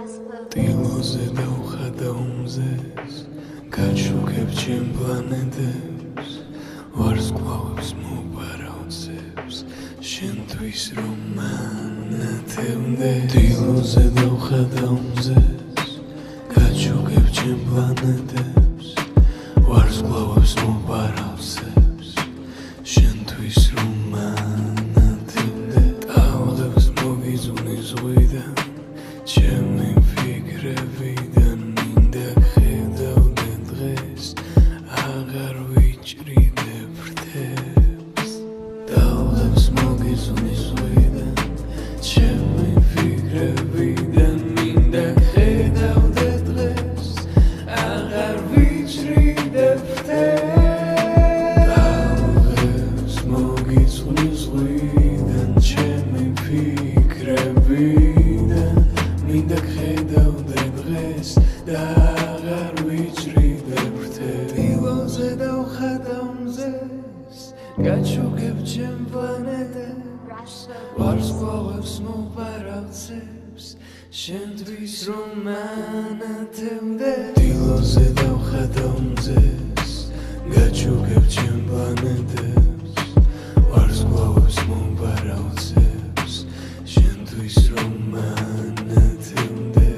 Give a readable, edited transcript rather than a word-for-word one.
დილოზე დავხატავ მზეს გაჩუქებ ჩემ პლანეტებს ვარსკვლავებს მოპარავცებს შენთვის რომ მანათებდე დილოზე დავხატავ მზეს გაჩუქებ ჩემ პლანეტებს ვარსკვლავებს მოპარავცებს შენთვის რომ მანათებდე ტალღებს მოგიზვნე ზღვიდან ჩემი ფიქრებიდან მინდა გხედავდე დღეს აღარ ვიჭრიდე ფრთებს ტალღებს მოგიზვნე ზღვიდან ჩემი ფიქრებიდან მინდა გხედავდე დღეს აღარ ვიჭრიდე ფრთებს ტალღებს მოგიზვნე ზღვიდან ჩემი ფიქრებიდან მინდა გხედავდე დღეს და აღარ ვიჭრიდე ფრთებს დილოზე დავხატავ მზეს გაჩუქებ ჩემ პლანეტებს ვარსკვლავებს მოპარავცებს შენთვის რომ მანათებდე დილოზე დავხატავ მზეს გაჩუქებ ჩემ პლანეტებს ვარსკვლავებს მოპარავცებს შენთვის რომ მანათებდე